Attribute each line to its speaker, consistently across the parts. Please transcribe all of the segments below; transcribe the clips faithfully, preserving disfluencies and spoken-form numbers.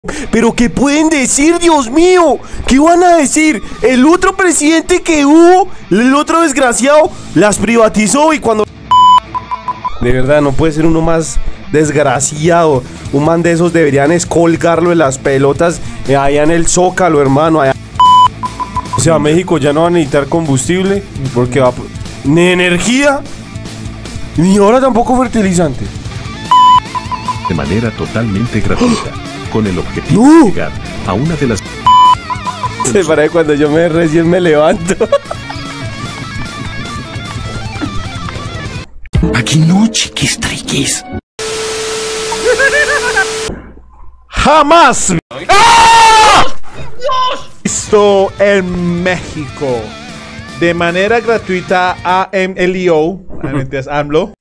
Speaker 1: ¿Pero qué pueden decir, Dios mío? ¿Qué van a decir? El otro presidente que hubo, el otro desgraciado, las privatizó y cuando... De verdad, no puede ser uno más desgraciado. Un man de esos deberían escolgarlo en las pelotas eh, allá en el Zócalo, hermano. Allá. O sea, México ya no va a necesitar combustible porque va... Ni energía, ni ahora tampoco fertilizante.
Speaker 2: De manera totalmente gratuita. Con el objetivo
Speaker 1: ¡No!
Speaker 2: de llegar a una de las...
Speaker 1: Se para cuando yo me recién me levanto.
Speaker 3: Aquí no, chiquis triquis.
Speaker 4: Jamás ¡Ah! visto en México de manera gratuita A M L O, AMLO,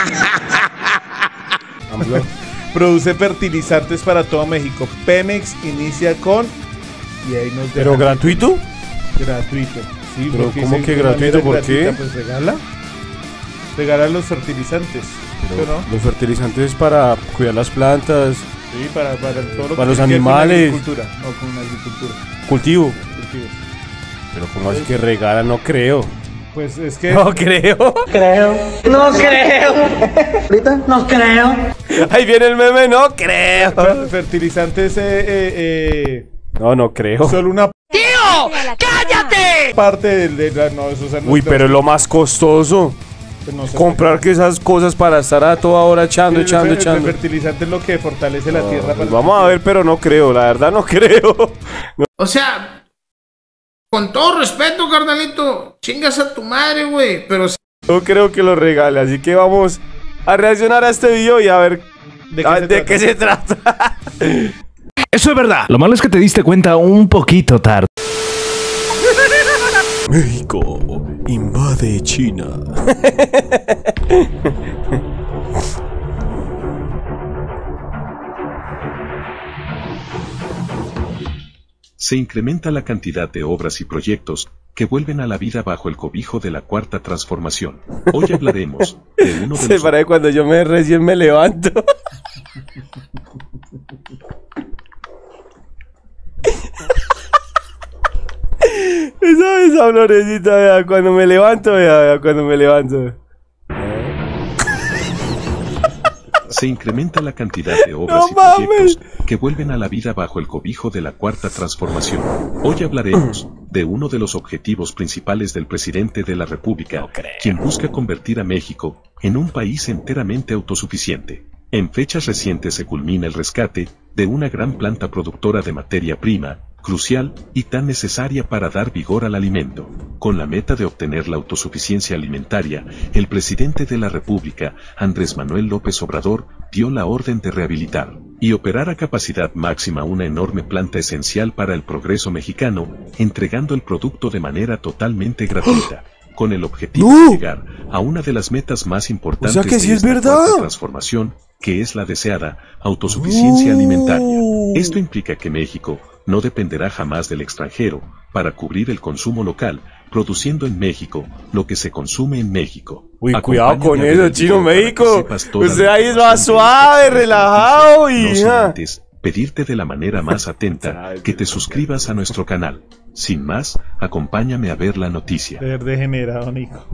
Speaker 4: AMLO produce fertilizantes para todo México. Pemex inicia con y ahí nos
Speaker 1: ¿Pero gratuito?
Speaker 4: gratuito. Sí,
Speaker 1: ¿Pero
Speaker 4: porque
Speaker 1: cómo
Speaker 4: dice
Speaker 1: que
Speaker 4: de
Speaker 1: gratuito?
Speaker 4: manera
Speaker 1: ¿Por qué?
Speaker 4: gratuita, pues regala. Regala los fertilizantes.
Speaker 1: Pero
Speaker 4: ¿Sí o no?
Speaker 1: los fertilizantes para cuidar las plantas,
Speaker 4: Sí, para, para todo lo
Speaker 1: Para los
Speaker 4: que tiene que ver con la
Speaker 1: animales.
Speaker 4: agricultura. No, con la agricultura.
Speaker 1: cultivo.
Speaker 4: Cultivos.
Speaker 1: Pero como así que regala, no creo.
Speaker 4: Pues es que
Speaker 1: No creo.
Speaker 5: Creo. No creo. ¿Ahorita? No creo.
Speaker 1: Ahí viene el meme, no creo.
Speaker 4: fer- fertilizantes eh, eh, eh,
Speaker 1: No, no creo.
Speaker 4: solo una
Speaker 5: ¡Cállate!
Speaker 4: parte del de la no, eso, o sea, no
Speaker 1: Uy,
Speaker 4: es-
Speaker 1: pero es lo más costoso.
Speaker 4: pues no sé.
Speaker 1: Comprar que esas cosas para estar a toda hora echando,
Speaker 4: El-
Speaker 1: echando,
Speaker 4: el- el
Speaker 1: echando.
Speaker 4: fertilizante es lo que fortalece la
Speaker 1: No,
Speaker 4: tierra.
Speaker 1: pues
Speaker 4: para-
Speaker 1: vamos a ver, pero no creo, la verdad no creo.
Speaker 6: O sea, con todo respeto, carnalito, chingas a tu madre, güey, pero
Speaker 1: No creo que lo regale, así que vamos a reaccionar a este video y a ver
Speaker 4: ¿De qué
Speaker 1: a-
Speaker 4: se
Speaker 1: de
Speaker 4: trata?
Speaker 1: qué se trata.
Speaker 3: Eso es verdad. Lo malo es que te diste cuenta un poquito tarde.
Speaker 1: México invade China.
Speaker 2: Se incrementa la cantidad de obras y proyectos que vuelven a la vida bajo el cobijo de la cuarta transformación. Hoy hablaremos de uno de
Speaker 1: Se
Speaker 2: los...
Speaker 1: para cuando yo me recién me levanto. Esa, esa florecita, vea, cuando me levanto, vea, vea, cuando me levanto.
Speaker 2: Se incrementa la cantidad de obras
Speaker 1: ¡No
Speaker 2: y
Speaker 1: mames!
Speaker 2: proyectos que vuelven a la vida bajo el cobijo de la cuarta transformación. Hoy hablaremos de uno de los objetivos principales del presidente de la República, quien busca convertir a México en un país enteramente autosuficiente. En fechas recientes se culmina el rescate de una gran planta productora de materia prima, crucial y tan necesaria para dar vigor al alimento. Con la meta de obtener la autosuficiencia alimentaria, el presidente de la República, Andrés Manuel López Obrador, dio la orden de rehabilitar y operar a capacidad máxima una enorme planta esencial para el progreso mexicano, entregando el producto de manera totalmente gratuita, con el objetivo
Speaker 1: ¡No!
Speaker 2: de llegar a una de las metas más importantes
Speaker 1: O sea que
Speaker 2: de
Speaker 1: sí es
Speaker 2: esta
Speaker 1: verdad.
Speaker 2: cuarta transformación, que es la deseada autosuficiencia
Speaker 1: ¡No!
Speaker 2: alimentaria. Esto implica que México no dependerá jamás del extranjero para cubrir el consumo local, produciendo en México lo que se consume en México.
Speaker 1: Uy, cuidado
Speaker 2: Acompáñame
Speaker 1: con
Speaker 2: a ver
Speaker 1: eso,
Speaker 2: el
Speaker 1: chino
Speaker 2: video para que
Speaker 1: México.
Speaker 2: sepas toda
Speaker 1: Usted
Speaker 2: la
Speaker 1: ahí es más
Speaker 2: información de
Speaker 1: suave,
Speaker 2: este
Speaker 1: relajado y...
Speaker 2: no sin
Speaker 1: ah.
Speaker 2: antes pedirte de la manera más atenta que te suscribas a nuestro canal. Sin más, acompáñame a ver la noticia.
Speaker 4: Ser degenerado, Nico.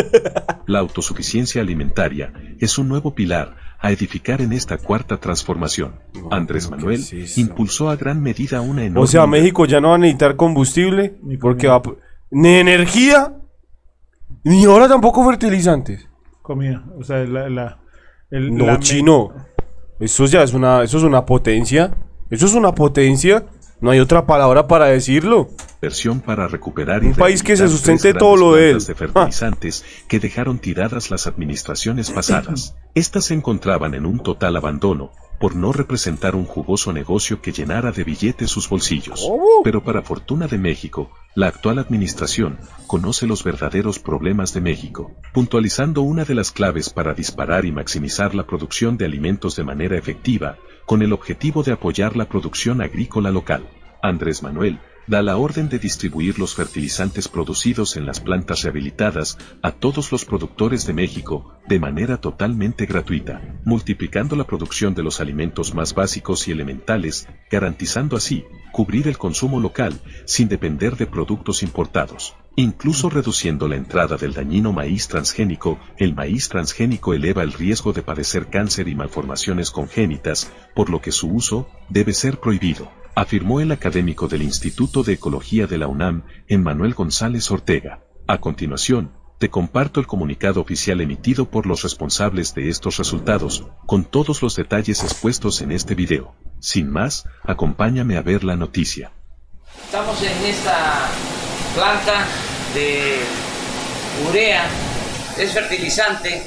Speaker 2: La autosuficiencia alimentaria es un nuevo pilar a edificar en esta cuarta transformación. Andrés
Speaker 1: pero ¿qué
Speaker 2: Manuel
Speaker 1: es eso?
Speaker 2: impulsó a gran medida una enorme...
Speaker 1: O sea, México ya no va a necesitar combustible
Speaker 4: Ni
Speaker 1: porque
Speaker 4: comida.
Speaker 1: va a... Ni energía, ni ahora tampoco fertilizantes.
Speaker 4: Comida. O sea, la. la el,
Speaker 1: No,
Speaker 4: la me-
Speaker 1: chino. Eso ya es una, eso es una potencia. Eso es una potencia. No hay otra palabra para decirlo.
Speaker 2: Inversión para recuperar y
Speaker 1: Un país que se
Speaker 2: rehabilitar
Speaker 1: sustente
Speaker 2: tres
Speaker 1: todo lo de
Speaker 2: grandes
Speaker 1: él.
Speaker 2: plantas de fertilizantes que dejaron tiradas las administraciones pasadas. Estas se encontraban en un total abandono por no representar un jugoso negocio que llenara de billetes sus bolsillos.
Speaker 1: ¿Cómo?
Speaker 2: Pero para fortuna de México, la actual administración conoce los verdaderos problemas de México, puntualizando una de las claves para disparar y maximizar la producción de alimentos de manera efectiva, con el objetivo de apoyar la producción agrícola local. Andrés Manuel da la orden de distribuir los fertilizantes producidos en las plantas rehabilitadas a todos los productores de México, de manera totalmente gratuita, multiplicando la producción de los alimentos más básicos y elementales, garantizando así cubrir el consumo local, sin depender de productos importados. Incluso reduciendo la entrada del dañino maíz transgénico. El maíz transgénico eleva el riesgo de padecer cáncer y malformaciones congénitas, por lo que su uso debe ser prohibido, afirmó el académico del Instituto de Ecología de la UNAM, Emmanuel González Ortega. A continuación, te comparto el comunicado oficial emitido por los responsables de estos resultados, con todos los detalles expuestos en este video. Sin más, acompáñame a ver la noticia.
Speaker 7: Estamos en esta planta de urea, es fertilizante.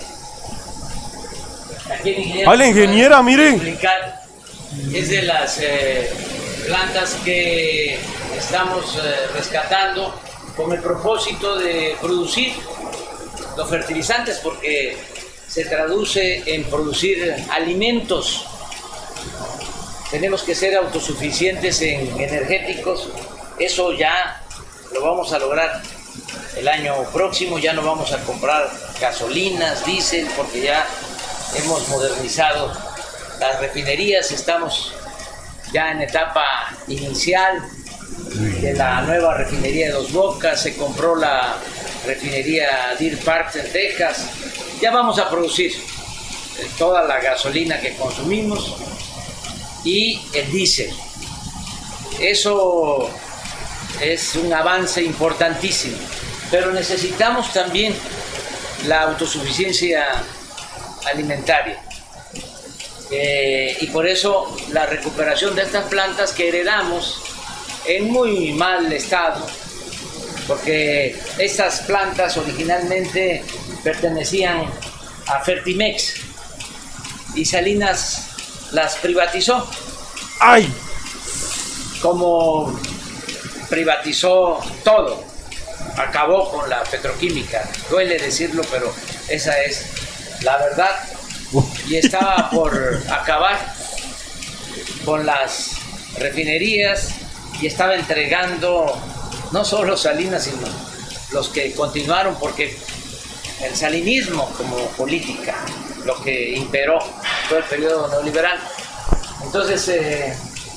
Speaker 7: Aquí el ingeniero
Speaker 1: ¡Ah, la ingeniera, mire!
Speaker 7: explicar. Es de las eh, plantas que estamos eh, rescatando con el propósito de producir los fertilizantes, porque se traduce en producir alimentos. Tenemos que ser autosuficientes en energéticos. Eso ya lo vamos a lograr el año próximo. Ya no vamos a comprar gasolinas, diésel, porque ya hemos modernizado las refinerías. Estamos ya en etapa inicial de la nueva refinería de Dos Bocas. Se compró la refinería Deer Park en Texas. Ya vamos a producir toda la gasolina que consumimos y el diésel. Eso es un avance importantísimo, pero necesitamos también la autosuficiencia alimentaria. Eh, y por eso la recuperación de estas plantas que heredamos en muy mal estado, porque estas plantas originalmente pertenecían a Fertimex y Salinas las privatizó.
Speaker 1: ¡Ay!
Speaker 7: Como privatizó todo, acabó con la petroquímica. Duele decirlo, pero esa es la verdad. Y estaba por acabar con las refinerías y estaba entregando no solo Salinas, sino los que continuaron, porque el salinismo como política, lo que imperó todo el periodo neoliberal. Entonces eh,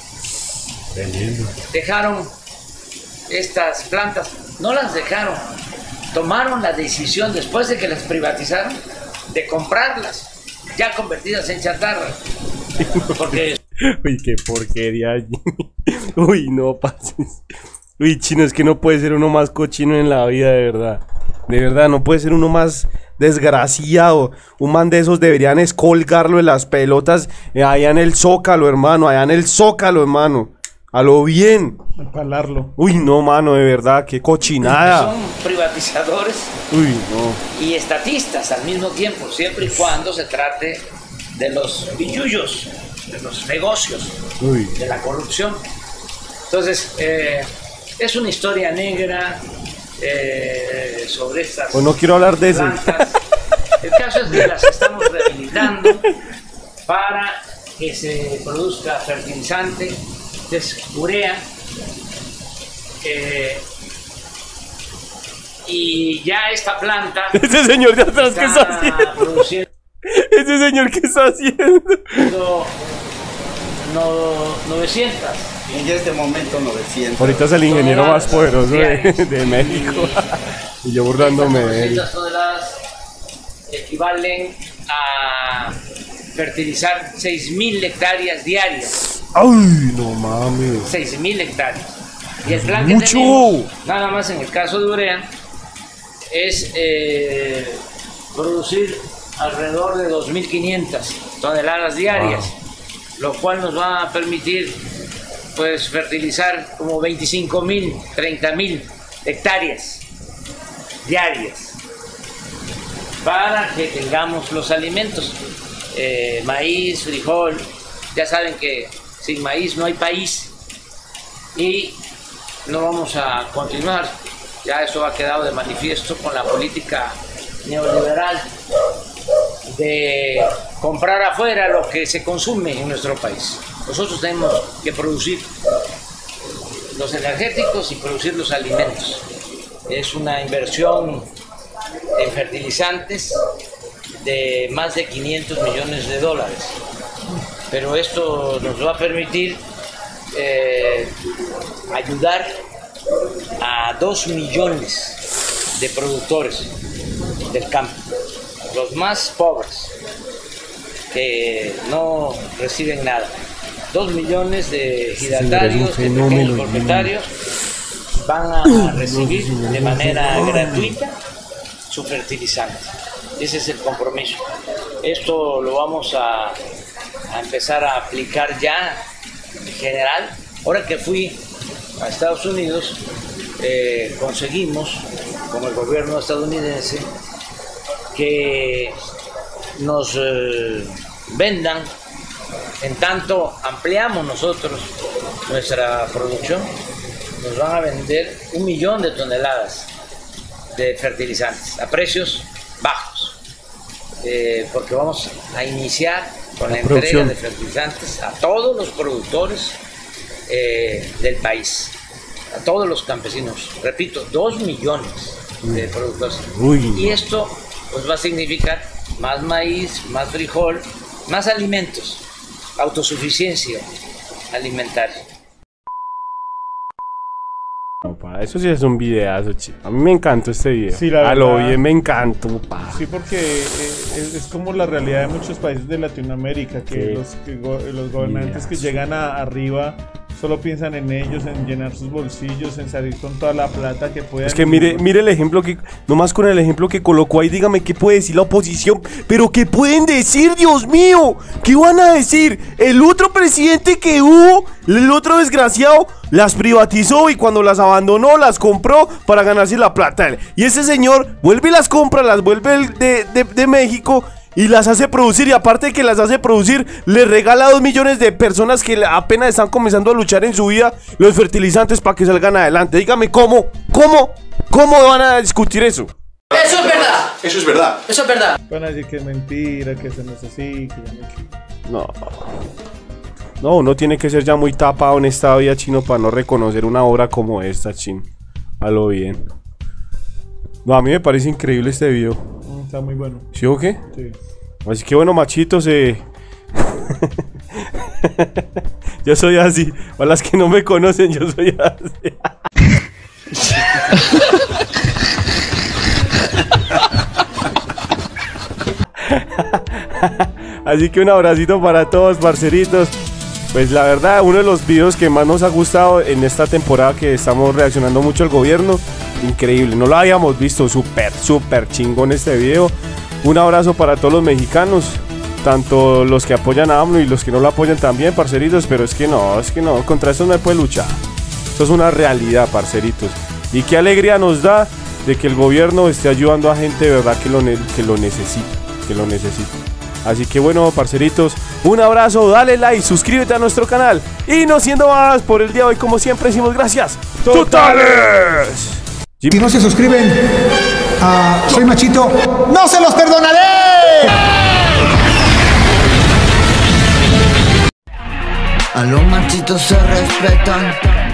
Speaker 7: dejaron estas plantas, no las dejaron, tomaron la decisión después de que las privatizaron de comprarlas, ya convertidas en chatarra. Porque...
Speaker 1: Uy, qué porquería. Uy, no pases. Uy, chino, es que no puede ser uno más cochino en la vida, de verdad. De verdad, no puede ser uno más desgraciado. Un man de esos deberían escolgarlo en las pelotas eh, allá en el Zócalo, hermano. Allá en el Zócalo, hermano. A lo bien.
Speaker 4: Empalarlo.
Speaker 1: Uy, no, mano, de verdad, qué cochinada.
Speaker 7: Son privatizadores
Speaker 1: Uy, no.
Speaker 7: y estatistas al mismo tiempo, siempre y cuando se trate de los billullos, de los negocios,
Speaker 1: Uy.
Speaker 7: de la corrupción. Entonces, eh, es una historia negra eh, sobre estas
Speaker 1: Pues no quiero hablar de eso.
Speaker 7: plantas. El caso es que las estamos rehabilitando para que se produzca fertilizante, que es urea, eh, y ya esta planta
Speaker 1: Ese señor de atrás, ¿qué está
Speaker 7: está
Speaker 1: haciendo?
Speaker 7: produciendo
Speaker 1: Ese señor, ¿qué está haciendo?
Speaker 7: no, novecientos.
Speaker 5: En este momento novecientos.
Speaker 1: Ahorita es el ingeniero más poderoso de,
Speaker 7: Diarias.
Speaker 1: de México. Y yo burlándome de él.
Speaker 7: Estas toneladas equivalen a fertilizar seis mil hectáreas diarias.
Speaker 1: ¡Ay, no mames!
Speaker 7: seis mil hectáreas. Y el plan que
Speaker 1: ¡Mucho!
Speaker 7: tenemos, nada más en el caso de urea, es eh, producir alrededor de dos mil quinientas toneladas diarias, wow. Lo cual nos va a permitir pues fertilizar como veinticinco mil, treinta mil hectáreas diarias para que tengamos los alimentos, eh, maíz, frijol. Ya saben que sin maíz no hay país y no vamos a continuar, ya eso ha quedado de manifiesto con la política neoliberal de comprar afuera lo que se consume en nuestro país. Nosotros tenemos que producir los energéticos y producir los alimentos. Es una inversión en fertilizantes de más de quinientos millones de dólares. Pero esto nos va a permitir eh, ayudar a dos millones de productores del campo, los más pobres, que no reciben nada. Dos millones de ejidatarios, de pequeños propietarios, van a recibir de manera gratuita su fertilizante. Ese es el compromiso. Esto lo vamos a, a empezar a aplicar ya en general. Ahora que fui a Estados Unidos, eh, conseguimos con el gobierno estadounidense que nos eh, vendan, en tanto ampliamos nosotros nuestra producción, nos van a vender un millón de toneladas de fertilizantes a precios bajos, eh, porque vamos a iniciar con la, la entrega de fertilizantes a todos los productores eh, del país, a todos los campesinos. Repito, dos millones de productores. Uy. Y esto pues va a significar más maíz, más frijol, más alimentos, autosuficiencia alimentaria.
Speaker 1: Opa, eso sí es un videazo, chico. A mí me encantó este video.
Speaker 4: Sí, la
Speaker 1: a lo
Speaker 4: verdad,
Speaker 1: bien me encantó, pa.
Speaker 4: Sí, porque eh, es, es como la realidad de muchos países de Latinoamérica, que, sí. los, que go, los gobernantes que llegan a, arriba solo piensan en ellos, en llenar sus bolsillos, en salir con toda la plata que puedan.
Speaker 1: Es que mire, mire el ejemplo que, nomás con el ejemplo que colocó ahí, dígame qué puede decir la oposición. Pero qué pueden decir, Dios mío, ¿qué van a decir? El otro presidente que hubo, el otro desgraciado, las privatizó y cuando las abandonó, las compró para ganarse la plata. Y ese señor vuelve y las compra, las vuelve de, de, de México y las hace producir, y aparte de que las hace producir, le regala a dos millones de personas que apenas están comenzando a luchar en su vida los fertilizantes para que salgan adelante. Dígame, ¿cómo? ¿Cómo? ¿Cómo van a discutir eso?
Speaker 5: Eso es verdad.
Speaker 8: Eso es verdad.
Speaker 5: Eso es verdad.
Speaker 4: Van a decir que es mentira, que eso no es así, que
Speaker 1: no. No, uno tiene que ser ya muy tapado en esta vida, chino, para no reconocer una obra como esta, chino. A lo bien. No, a mí me parece increíble este video.
Speaker 4: Está muy bueno.
Speaker 1: ¿Sí o qué?
Speaker 4: Sí.
Speaker 1: Así que bueno, machitos, eh... yo soy así. Para las que no me conocen, yo soy así. Así que un abracito para todos, parceritos. Pues la verdad, uno de los videos que más nos ha gustado en esta temporada, que estamos reaccionando mucho al gobierno. Increíble, no lo habíamos visto, súper, súper chingón este video. Un abrazo para todos los mexicanos, tanto los que apoyan a AMLO y los que no lo apoyan también, parceritos. Pero es que no, es que no, contra eso no se puede luchar. Esto es una realidad, parceritos. Y qué alegría nos da de que el gobierno esté ayudando a gente de verdad que lo, que lo necesita, que lo necesita. Así que bueno, parceritos, un abrazo, dale like, suscríbete a nuestro canal. Y no siendo más, por el día de hoy, como siempre decimos gracias totales.
Speaker 9: Si no se suscriben a Soy Machito, ¡no se los perdonaré!
Speaker 10: A los machitos se respetan.